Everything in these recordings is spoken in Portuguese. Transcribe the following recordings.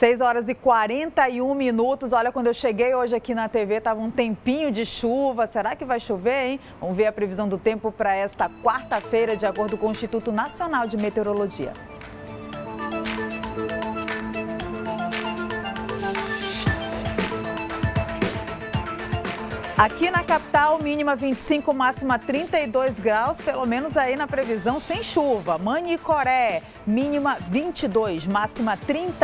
6 horas e 41 minutos. Olha, quando eu cheguei hoje aqui na TV, estava um tempinho de chuva. Será que vai chover, hein? Vamos ver a previsão do tempo para esta quarta-feira, de acordo com o Instituto Nacional de Meteorologia. Aqui na capital, mínima 25, máxima 32 graus, pelo menos aí na previsão sem chuva. Manicoré, mínima 22, máxima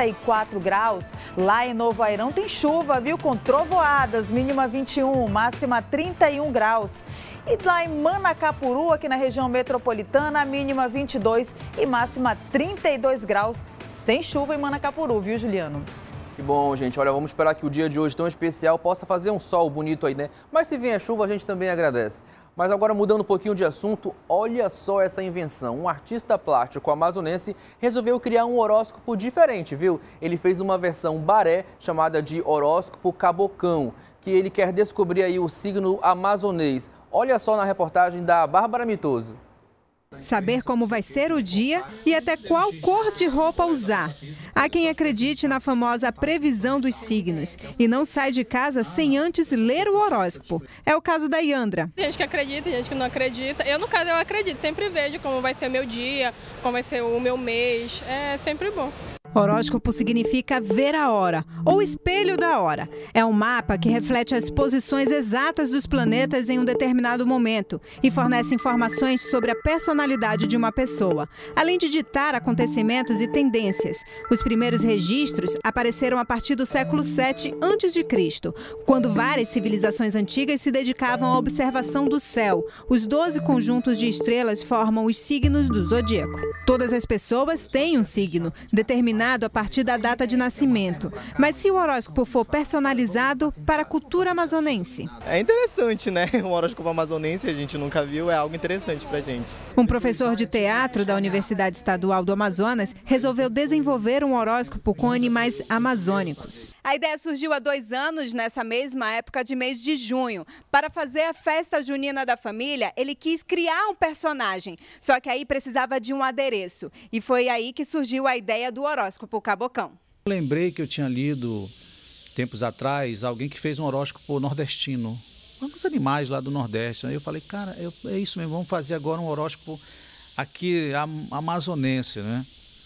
34 graus. Lá em Novo Airão tem chuva, viu? Com trovoadas, mínima 21, máxima 31 graus. E lá em Manacapuru, aqui na região metropolitana, mínima 22 e máxima 32 graus. Sem chuva em Manacapuru, viu, Juliano? Que bom, gente. Olha, vamos esperar que o dia de hoje tão especial possa fazer um sol bonito aí, né? Mas se vier chuva, a gente também agradece. Mas agora, mudando um pouquinho de assunto, olha só essa invenção. Um artista plástico amazonense resolveu criar um horóscopo diferente, viu? Ele fez uma versão baré chamada de horóscopo cabocão, que ele quer descobrir aí o signo amazonês. Olha só na reportagem da Bárbara Mitoso. Saber como vai ser o dia e até qual cor de roupa usar. Há quem acredite na famosa previsão dos signos e não sai de casa sem antes ler o horóscopo. É o caso da Yandra. Tem gente que acredita, tem gente que não acredita. Eu, no caso, eu acredito. Sempre vejo como vai ser meu dia, como vai ser o meu mês. É sempre bom. Horóscopo significa ver a hora, ou espelho da hora. É um mapa que reflete as posições exatas dos planetas em um determinado momento e fornece informações sobre a personalidade de uma pessoa, além de ditar acontecimentos e tendências. Os primeiros registros apareceram a partir do século VII a.C., quando várias civilizações antigas se dedicavam à observação do céu. Os 12 conjuntos de estrelas formam os signos do zodíaco. Todas as pessoas têm um signo determinado a partir da data de nascimento. Mas se o horóscopo for personalizado para a cultura amazonense? É interessante, né? Um horóscopo amazonense a gente nunca viu, é algo interessante pra gente. Um professor de teatro da Universidade Estadual do Amazonas resolveu desenvolver um horóscopo com animais amazônicos. A ideia surgiu há 2 anos, nessa mesma época de mês de junho. Para fazer a festa junina da família, ele quis criar um personagem, só que aí precisava de um adereço. E foi aí que surgiu a ideia do horóscopo cabocão. Eu lembrei que eu tinha lido, tempos atrás, alguém que fez um horóscopo nordestino, alguns animais lá do Nordeste. Aí eu falei, cara, é isso mesmo, vamos fazer agora um horóscopo aqui amazonense, né?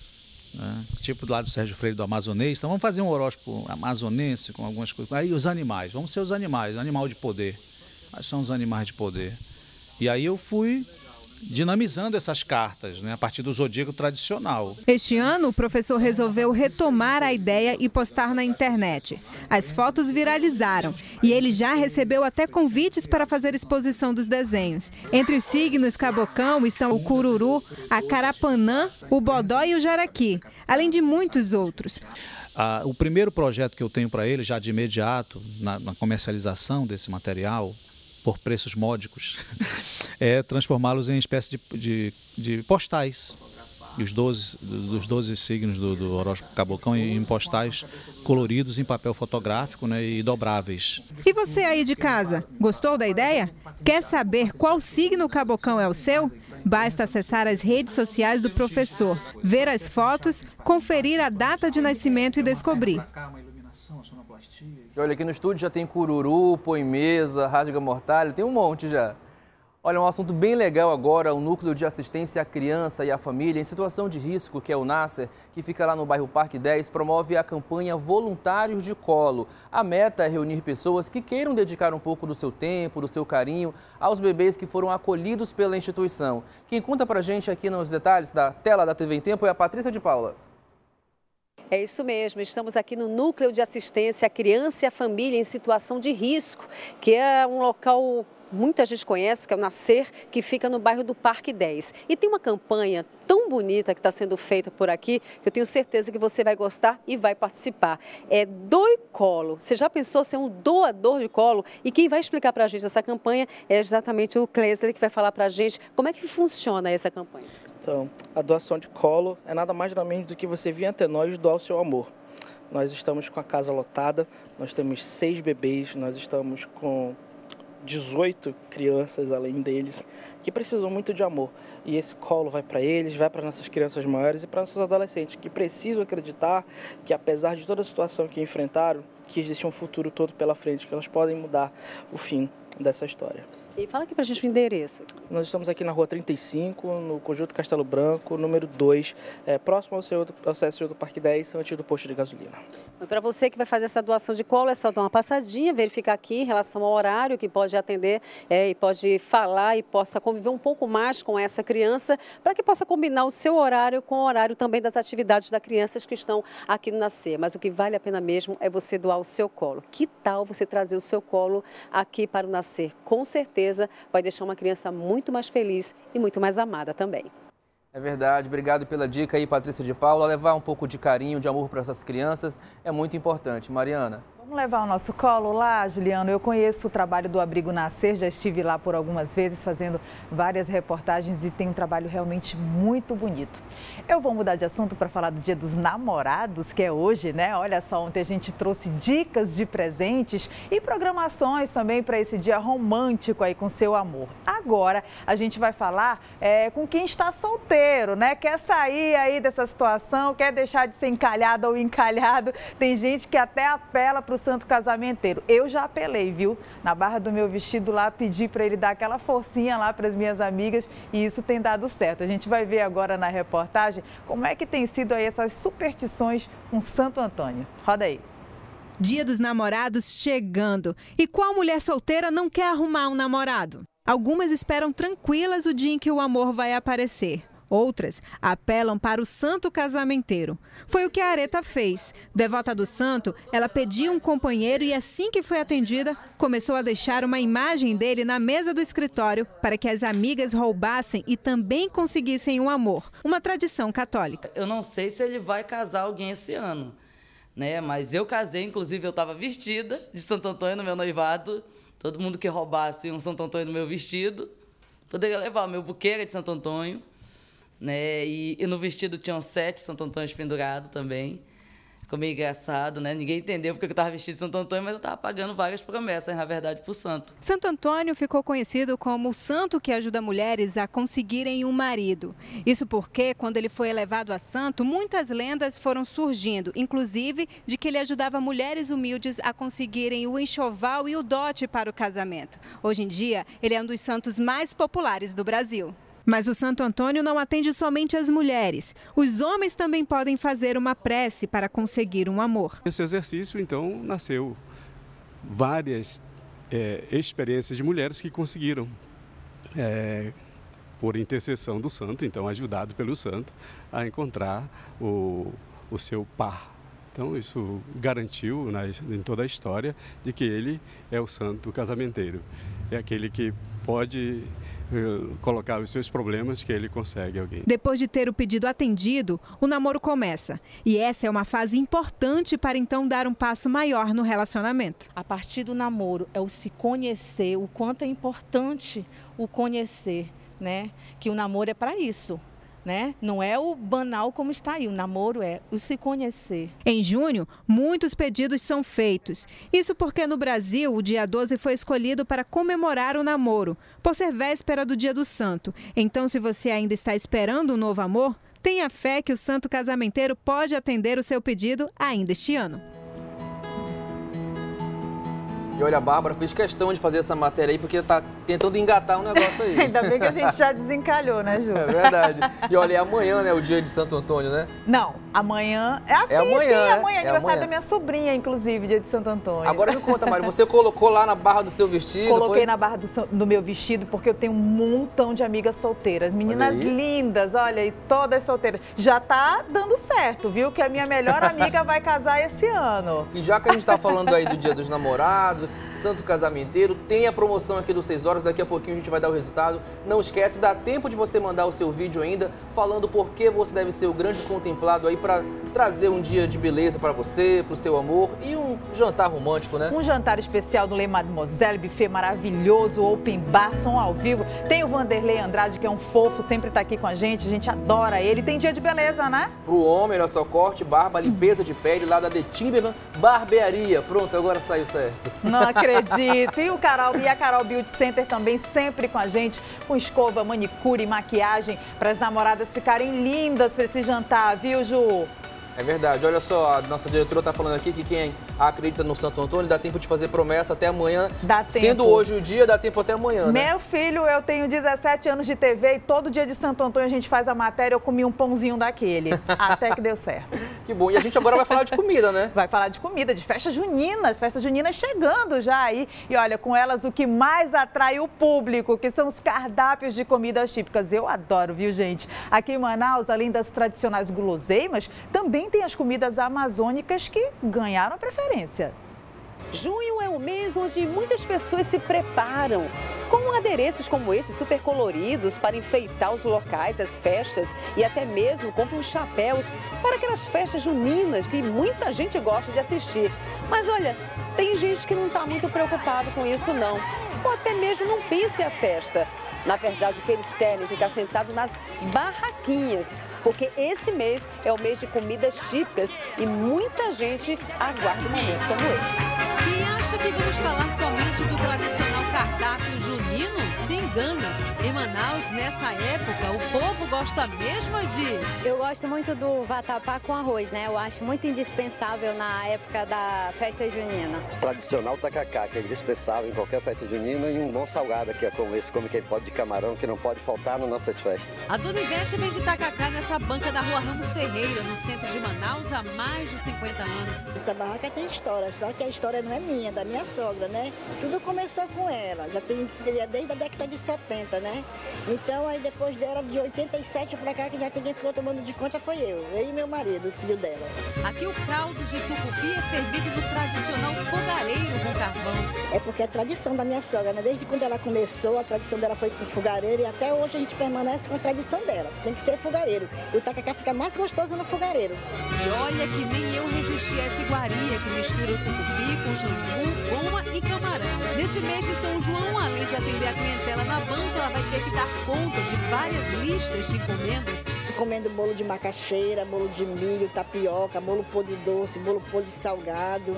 Tipo do lado do Sérgio Freire do amazonês. Então vamos fazer um horóscopo amazonense com algumas coisas. Aí os animais, vamos ser os animais, animal de poder. Quais são os animais de poder? E aí eu fui dinamizando essas cartas, né, a partir do zodíaco tradicional. Este ano, o professor resolveu retomar a ideia e postar na internet. As fotos viralizaram e ele já recebeu até convites para fazer exposição dos desenhos. Entre os signos cabocão estão o cururu, a carapanã, o bodó e o jaraqui, além de muitos outros. O primeiro projeto que eu tenho para ele, já de imediato, na comercialização desse material, por preços módicos, é transformá-los em espécie de postais. E os 12 signos do horóscopo cabocão em postais coloridos em papel fotográfico, né, e dobráveis. E você aí de casa, gostou da ideia? Quer saber qual signo cabocão é o seu? Basta acessar as redes sociais do professor, ver as fotos, conferir a data de nascimento e descobrir. Olha, aqui no estúdio já tem cururu, põe-mesa, rasga-mortalha, tem um monte já. Olha, um assunto bem legal agora, o Núcleo de Assistência à Criança e à Família em Situação de Risco, que é o NASSER, que fica lá no bairro Parque 10, promove a campanha Voluntários de Colo. A meta é reunir pessoas que queiram dedicar um pouco do seu tempo, do seu carinho, aos bebês que foram acolhidos pela instituição. Quem conta pra gente aqui nos detalhes da tela da TV em Tempo é a Patrícia de Paula. É isso mesmo, estamos aqui no Núcleo de Assistência à Criança e à Família em Situação de Risco, que é um local muita gente conhece, que é o NASSER, que fica no bairro do Parque 10. E tem uma campanha tão bonita que está sendo feita por aqui, que eu tenho certeza que você vai gostar e vai participar. É Doe Colo. Você já pensou ser um doador de colo? E quem vai explicar para a gente essa campanha é exatamente o Clesley, que vai falar para a gente como é que funciona essa campanha. Então, a doação de colo é nada mais nada menos do que você vir até nós doar o seu amor. Nós estamos com a casa lotada, nós temos 6 bebês, nós estamos com 18 crianças além deles que precisam muito de amor. E esse colo vai para eles, vai para nossas crianças maiores e para nossos adolescentes que precisam acreditar que, apesar de toda a situação que enfrentaram, que existe um futuro todo pela frente, que elas podem mudar o fim dessa história. E fala aqui pra gente o endereço. Nós estamos aqui na rua 35, no Conjunto Castelo Branco, número 2, próximo ao CSU do Parque 10, antes do posto de gasolina. Para você que vai fazer essa doação de colo, é só dar uma passadinha, verificar aqui em relação ao horário que pode atender e pode falar e possa conviver um pouco mais com essa criança, para que possa combinar o seu horário com o horário também das atividades das crianças que estão aqui no Nascer. Mas o que vale a pena mesmo é você doar o seu colo. Que tal você trazer o seu colo aqui para o Nascer? Com certeza vai deixar uma criança muito mais feliz e muito mais amada também. É verdade, obrigado pela dica aí, Patrícia de Paula. Levar um pouco de carinho, de amor para essas crianças é muito importante. Mariana. Vamos levar o nosso colo lá, Juliano? Eu conheço o trabalho do Abrigo Nascer, já estive lá por algumas vezes fazendo várias reportagens e tem um trabalho realmente muito bonito. Eu vou mudar de assunto para falar do Dia dos Namorados, que é hoje, né? Olha só, ontem a gente trouxe dicas de presentes e programações também para esse dia romântico aí com seu amor. Agora a gente vai falar com quem está solteiro, né? Quer sair aí dessa situação, quer deixar de ser encalhado ou encalhado. Tem gente que até apela para o santo casamenteiro. Eu já apelei, viu? Na barra do meu vestido lá, pedi para ele dar aquela forcinha lá para as minhas amigas e isso tem dado certo. A gente vai ver agora na reportagem como é que tem sido aí essas superstições com Santo Antônio. Roda aí. Dia dos Namorados chegando. E qual mulher solteira não quer arrumar um namorado? Algumas esperam tranquilas o dia em que o amor vai aparecer. Outras apelam para o santo casamenteiro. Foi o que a Areta fez. Devota do santo, ela pediu um companheiro e assim que foi atendida, começou a deixar uma imagem dele na mesa do escritório para que as amigas roubassem e também conseguissem um amor. Uma tradição católica. Eu não sei se ele vai casar alguém esse ano, né? Mas eu casei, inclusive eu estava vestida de Santo Antônio no meu noivado. Todo mundo que roubasse um Santo Antônio no meu vestido poderia levar. Meu buquê era de Santo Antônio. Né? E no vestido tinham 7 Santo Antônios pendurados também. Ficou meio engraçado, né? Ninguém entendeu porque eu estava vestido de Santo Antônio, mas eu estava pagando várias promessas, na verdade, para o santo. Santo Antônio ficou conhecido como o santo que ajuda mulheres a conseguirem um marido. Isso porque, quando ele foi elevado a santo, muitas lendas foram surgindo, inclusive de que ele ajudava mulheres humildes a conseguirem o enxoval e o dote para o casamento. Hoje em dia, ele é um dos santos mais populares do Brasil. Mas o Santo Antônio não atende somente as mulheres. Os homens também podem fazer uma prece para conseguir um amor. Esse exercício, então, nasceu várias experiências de mulheres que conseguiram, por intercessão do santo, então ajudado pelo santo, a encontrar o seu par. Então, isso garantiu em toda a história de que ele é o santo casamenteiro. É aquele que pode colocar os seus problemas que ele consegue alguém. Depois de ter o pedido atendido, o namoro começa. E essa é uma fase importante para então dar um passo maior no relacionamento. A partir do namoro é o se conhecer, o quanto é importante o conhecer, né? Que o namoro é para isso. Né? Não é o banal como está aí, o namoro é o se conhecer. Em junho, muitos pedidos são feitos. Isso porque no Brasil, o dia 12 foi escolhido para comemorar o namoro, por ser véspera do Dia do Santo. Então, se você ainda está esperando um novo amor, tenha fé que o santo casamenteiro pode atender o seu pedido ainda este ano. E olha, a Bárbara fez questão de fazer essa matéria aí, porque tá tentando engatar um negócio aí. Ainda bem que a gente já desencalhou, né, Ju? É verdade. E olha, é amanhã, né, o dia de Santo Antônio, né? Não, amanhã... É amanhã, aniversário da minha sobrinha, inclusive, dia de Santo Antônio. Agora me conta, Mari, você colocou lá na barra do seu vestido? Coloquei na barra do meu vestido, porque eu tenho um montão de amigas solteiras. Meninas lindas, olha, e todas solteiras. Já tá dando certo, viu? Que a minha melhor amiga vai casar esse ano. E já que a gente tá falando aí do Dia dos Namorados, Santo Casamenteiro, tem a promoção aqui do 6 horas, daqui a pouquinho a gente vai dar o resultado. Não esquece, dá tempo de você mandar o seu vídeo ainda, falando por que você deve ser o grande contemplado aí para trazer um dia de beleza para você, para o seu amor e um jantar romântico, né? Um jantar especial do Le Mademoiselle, buffet maravilhoso, open bar, som ao vivo. Tem o Vanderlei Andrade, que é um fofo, sempre tá aqui com a gente adora ele. Tem dia de beleza, né? Pro homem, olha só, corte, barba, limpeza de pele lá da The Timberland Barbearia. Pronto, agora saiu certo. Não acredito. acredito. E a Carol Beauty Center também sempre com a gente, com escova, manicure e maquiagem para as namoradas ficarem lindas para esse jantar, viu, Ju? É verdade. Olha só, a nossa diretora está falando aqui que quem acredita no Santo Antônio dá tempo de fazer promessa até amanhã. Dá tempo. Sendo hoje o dia, dá tempo até amanhã, né? Meu filho, eu tenho 17 anos de TV e todo dia de Santo Antônio a gente faz a matéria, eu comi um pãozinho daquele. Até que deu certo. Que bom. E a gente agora vai falar de comida, né? Vai falar de comida, de festas juninas chegando já aí. E olha, com elas o que mais atrai o público, que são os cardápios de comidas típicas. Eu adoro, viu, gente? Aqui em Manaus, além das tradicionais guloseimas, também tem as comidas amazônicas que ganharam a preferência. Junho é um mês onde muitas pessoas se preparam com adereços como esses super coloridos para enfeitar os locais, as festas e até mesmo compram chapéus para aquelas festas juninas que muita gente gosta de assistir. Mas olha, tem gente que não está muito preocupado com isso não, ou até mesmo não pensa em a festa. Na verdade, o que eles querem é ficar sentado nas barraquinhas, porque esse mês é o mês de comidas típicas e muita gente aguarda um momento como esse. Quem acha que vamos falar somente do tradicional cardápio junino, se engana. Em Manaus, nessa época, o povo gosta mesmo de... Eu gosto muito do vatapá com arroz, né? Eu acho muito indispensável na época da festa junina. Tradicional tacacá, que é indispensável em qualquer festa junina, e um bom salgado, que é como esse, como quem pode de camarão, que não pode faltar nas nossas festas. A Dona Ivete vende tacacá nessa banca da Rua Ramos Ferreira, no centro de Manaus, há mais de 50 anos. Essa barraca tem história, só que a história não é minha, da minha sogra, né? Tudo começou com ela, já tem desde a década de 70, né? Então, aí depois dela, de 87 pra cá, que já quem ficou tomando de conta foi eu e meu marido, o filho dela. Aqui o caldo de tucupi é fervido no tradicional fogareiro com carvão. É porque é tradição da minha sogra, né? Desde quando ela começou, a tradição dela foi com fogareiro e até hoje a gente permanece com a tradição dela. Tem que ser fogareiro. E o tacacá fica mais gostoso no fogareiro. E olha que nem eu resisti a essa iguaria que mistura o tucupi com jambu, goma e camarão. Nesse mês de São João, além de atender a clientela na banca, ela vai ter que dar conta de várias listas de encomendas. Comendo bolo de macaxeira, bolo de milho, tapioca, bolo podre doce, bolo podre salgado,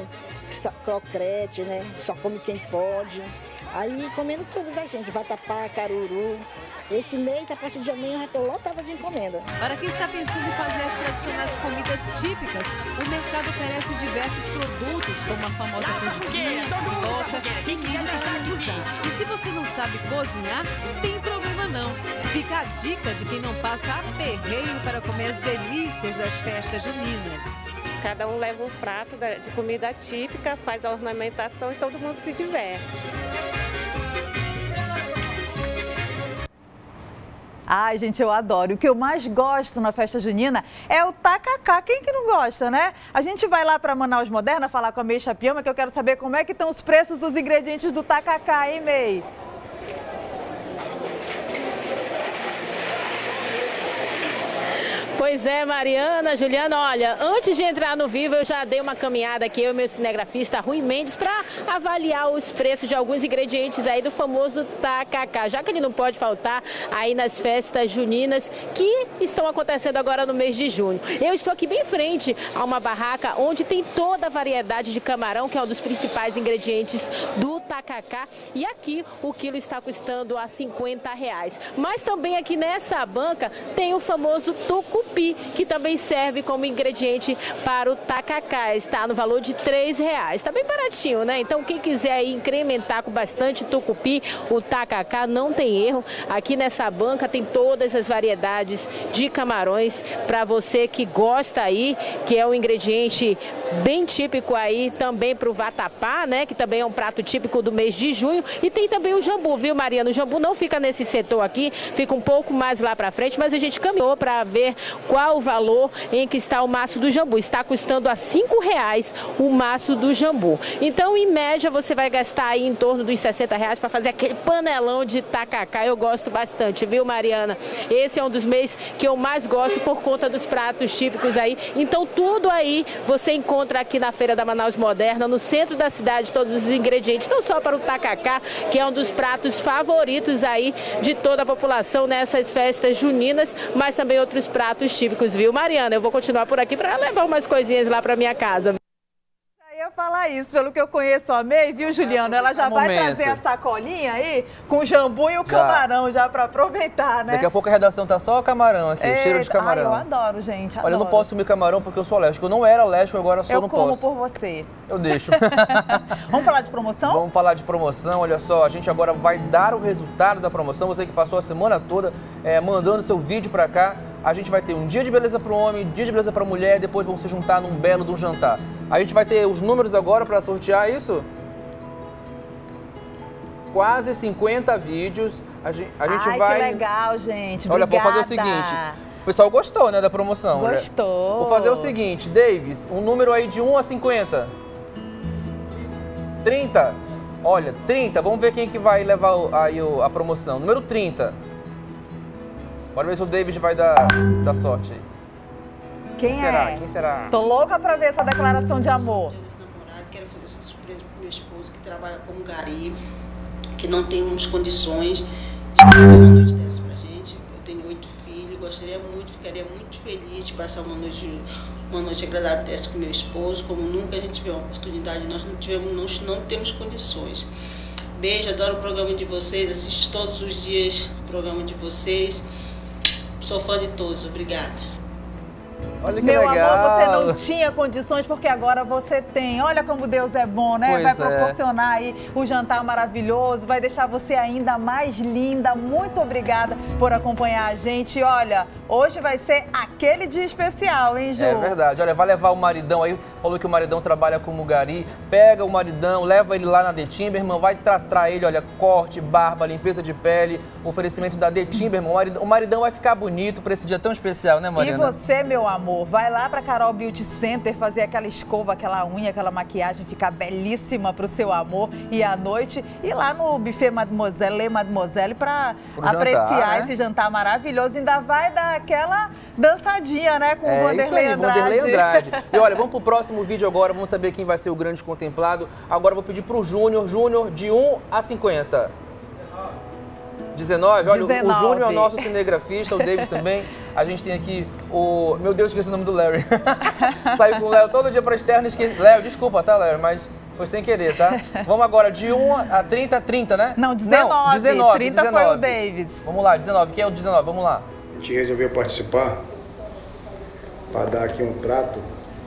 crocrete, né? Só come quem pode. Aí comendo tudo da gente, vatapá, caruru. Esse mês, a partir de amanhã, eu já estou lotada de encomenda. Para quem está pensando em fazer as tradicionais comidas típicas, o mercado oferece diversos produtos, como a famosa cozinha, pipoca e milho para usar. E se você não sabe cozinhar, não tem problema não. Fica a dica de quem não passa aperreio para comer as delícias das festas juninas. Cada um leva um prato de comida típica, faz a ornamentação e todo mundo se diverte. Ai, gente, eu adoro. O que eu mais gosto na festa junina é o tacacá. Quem que não gosta, né? A gente vai lá para Manaus Moderna falar com a Mei Chapiama, que eu quero saber como é que estão os preços dos ingredientes do tacacá, hein, Mei? Pois é, Mariana, Juliana, olha, antes de entrar no Vivo, eu já dei uma caminhada aqui, eu e meu cinegrafista Rui Mendes, para avaliar os preços de alguns ingredientes aí do famoso tacacá, já que ele não pode faltar aí nas festas juninas que estão acontecendo agora no mês de junho. Eu estou aqui bem em frente a uma barraca onde tem toda a variedade de camarão, que é um dos principais ingredientes do tacacá, e aqui o quilo está custando a R$50. Mas também aqui nessa banca tem o famoso tucupi, que também serve como ingrediente para o tacacá. Está no valor de R$3. Está bem baratinho, né? Então quem quiser aí incrementar com bastante tucupi, o tacacá não tem erro. Aqui nessa banca tem todas as variedades de camarões para você que gosta aí, que é um ingrediente bem típico aí também para o vatapá, né? Que também é um prato típico do mês de junho. E tem também o jambu, viu, Mariana? O jambu não fica nesse setor aqui, fica um pouco mais lá para frente, mas a gente caminhou para ver qual o valor em que está o maço do jambu. Está custando a R$5 o maço do jambu. Então, em média, você vai gastar aí em torno dos R$60 para fazer aquele panelão de tacacá. Eu gosto bastante, viu, Mariana? Esse é um dos meses que eu mais gosto por conta dos pratos típicos aí. Então, tudo aí você encontra aqui na Feira da Manaus Moderna, no centro da cidade, todos os ingredientes, não só para o tacacá, que é um dos pratos favoritos aí de toda a população nessas festas juninas, mas também outros pratos típicos, viu, Mariana? Eu vou continuar por aqui para levar umas coisinhas lá para minha casa. Eu ia falar Thaís, pelo que eu conheço a May, viu, Juliano? Ela já vai trazer a sacolinha aí com o jambu e o camarão já para aproveitar, né? Daqui a pouco a redação tá só camarão aqui, cheiro de camarão. Ai, eu adoro, gente, adoro. Olha, eu não posso comer camarão porque eu sou alérgico. Eu não era alérgico, agora só não posso. Eu como por você. Eu deixo. Vamos falar de promoção? Vamos falar de promoção. Olha só, a gente agora vai dar o resultado da promoção. Você que passou a semana toda mandando seu vídeo para cá. A gente vai ter um dia de beleza para o homem, dia de beleza para a mulher, depois vão se juntar num belo de um jantar. A gente vai ter os números agora para sortear isso? Quase 50 vídeos. A gente vai... que legal, gente. Olha, obrigada. vou fazer o seguinte. O pessoal gostou, né, da promoção. Gostou. Vou fazer o seguinte, Davis, um número aí de 1 a 50. 30. Olha, 30. Vamos ver quem que vai levar aí a promoção. Número 30. Bora ver se o David vai dar sorte aí. Quem será? é? Quem será? Tô louca pra ver essa declaração de amor. Quero fazer essa surpresa pro meu esposo que trabalha como gari, que não tem condições de fazer uma noite dessa pra gente. Eu tenho 8 filhos, gostaria muito, ficaria muito feliz de passar uma noite agradável dessa com meu esposo. Como nunca a gente tiver uma oportunidade, nós não temos condições. Beijo, adoro o programa de vocês, assisto todos os dias o programa de vocês. Sou fã de todos, obrigada. Olha que Meu legal. amor, você não tinha condições porque agora você tem. Olha como Deus é bom, né? Pois vai proporcionar aí o jantar maravilhoso, vai deixar você ainda mais linda. Muito obrigada por acompanhar a gente. Olha, hoje vai ser aquele dia especial, hein, Ju? É verdade. Olha, vai levar o maridão aí, falou que o maridão trabalha como gari. Pega o maridão, leva ele lá na The Timberman, vai tratar ele, olha, corte, barba, limpeza de pele, oferecimento da The Timberman. O maridão vai ficar bonito pra esse dia tão especial, né, Mariana? E você, meu amor, vai lá pra Carol Beauty Center fazer aquela escova, aquela unha, aquela maquiagem, ficar belíssima pro seu amor e à noite. E lá no buffet Mademoiselle pra apreciar esse jantar maravilhoso. Ainda vai dar aquela dançadinha, né, com o Vanderlei Andrade. Vanderlei Andrade. E olha, vamos pro próximo vídeo agora, vamos saber quem vai ser o grande contemplado. Agora eu vou pedir pro Júnior, de 1 a 50. 19? Olha, 19. O Júnior é o nosso cinegrafista, o Davis também. A gente tem aqui o... Meu Deus, esqueci o nome do Larry. Saiu com o Léo todo dia pra externa, esqueci... Léo, desculpa, tá, Larry, mas foi sem querer, tá? Vamos agora, de 1 a 30, né? Não, 19. Não, 19. 30 19. foi o Davis. Vamos lá, 19. Quem é o 19? Vamos lá. A gente resolveu participar para dar aqui um prato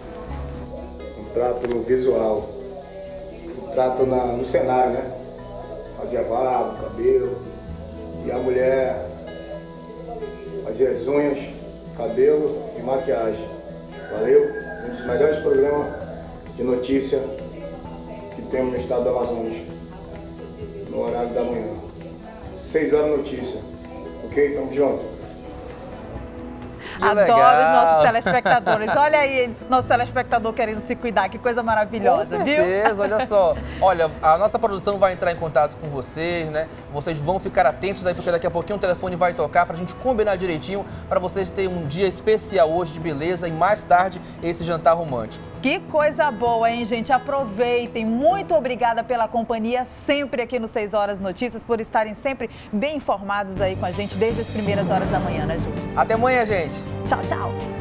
no visual, um prato no cenário, né? Fazia barba, cabelo, e a mulher fazia as unhas, cabelo e maquiagem. Valeu? Um dos melhores programas de notícia que temos no estado do Amazonas, no horário da manhã. 6 horas de notícia. Ok? Tamo junto. Adoro os nossos telespectadores. Olha aí, nosso telespectador querendo se cuidar, que coisa maravilhosa, viu? Com certeza, olha só. Olha, a nossa produção vai entrar em contato com vocês, né? Vocês vão ficar atentos aí, porque daqui a pouquinho o telefone vai tocar pra gente combinar direitinho, pra vocês terem um dia especial hoje de beleza e mais tarde esse jantar romântico. Que coisa boa, hein, gente? Aproveitem. Muito obrigada pela companhia sempre aqui no 6 Horas Notícias, por estarem sempre bem informados aí com a gente desde as primeiras horas da manhã, né, Ju? Até amanhã, gente. Tchau, tchau.